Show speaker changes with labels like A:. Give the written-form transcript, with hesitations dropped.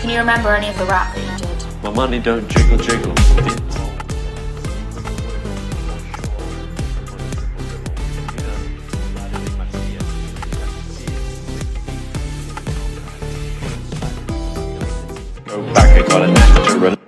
A: Can you remember any of the rap that you did?
B: My money don't jiggle jiggle. Go back, I got a natural.